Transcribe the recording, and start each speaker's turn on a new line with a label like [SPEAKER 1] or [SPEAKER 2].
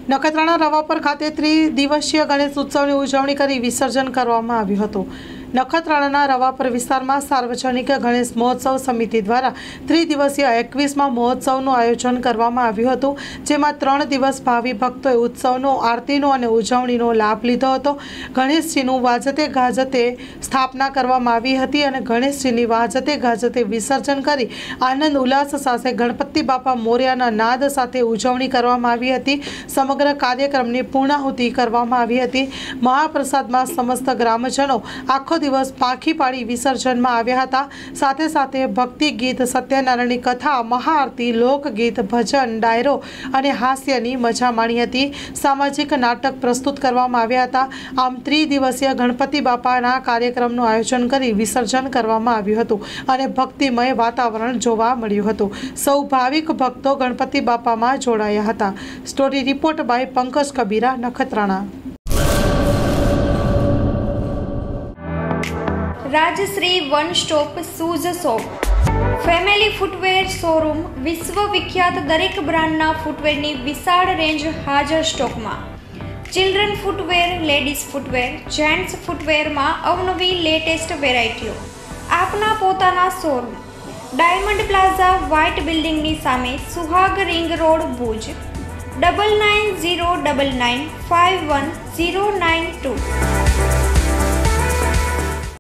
[SPEAKER 1] નખત્રાણા રવાપર ખાતે ત્રિદિવસીય ગણેશ ઉત્સવની ઉજવણી કરી વિસર્જન કરવામાં આવ્યું હતું। નખત્રાણાના રવાપર વિસ્તારમાં સાર્વજનિક ગણેશ મહોત્સવ સમિતિ દ્વારા ત્રિદિવસીય 21મા મહોત્સવનું આયોજન કરવામાં આવ્યું હતું, જેમાં 3 દિવસ ભાવિ ભક્તોએ ઉત્સવનો આરતીનો અને ઉજવણીનો લાભ લીધો હતો। ગણેશજીનું વાજતે ગાજતે સ્થાપના કરવામાં આવી હતી અને ગણેશજીની વાજતે ગાજતે વિસર્જન કરી આનંદ ઉલ્લાસ સાથે ગણપતિ બાપા મોર્યાના નાદ સાથે ઉજવણી કરવામાં આવી હતી। સમગ્ર કાર્યક્રમની પૂર્ણાહુતિ કરવામાં આવી હતી। મહાપ્રસાદમાં સમસ્ત ગ્રામજનો આખો દિવસ પાંખી પાડી વિસર્જનમાં આવ્યા હતા। સાથે સાથે ભક્તિ ગીત, સત્યનારાયણની કથા, મહાઆરતી, લોકગીત, ભજન, ડાયરો અને હાસ્યની મજા માણી હતી। સામાજિક નાટક પ્રસ્તુત કરવામાં આવ્યા હતા। આમ ત્રિદિવસીય ગણપતિ બાપાના કાર્યક્રમનું આયોજન કરી વિસર્જન કરવામાં આવ્યું હતું અને ભક્તિમય વાતાવરણ જોવા મળ્યું હતું। સૌ ભાવિક ભક્તો ગણપતિ બાપામાં જોડાયા હતા। Story report by Pankaj Kabira, Nakhatrana.
[SPEAKER 2] Rajshree one stop shoes shop, family footwear showroom, વિશ્વ વિખ્યાત દરેક બ્રાન્ડના ફૂટવેરની વિશાળ રેન્જ હાજર સ્ટોકમાં। Children footwear, ladies footwear, gents ફૂટવેરમાં અવનવી લેટેસ્ટ વેરાયટીઓ। આપના પોતાના શોરૂમ ડાયમંડ પ્લાઝા, વ્હાઇટ બિલ્ડિંગની સામે, સુહાગ રિંગ રોડ, ભુજ। 9909951092।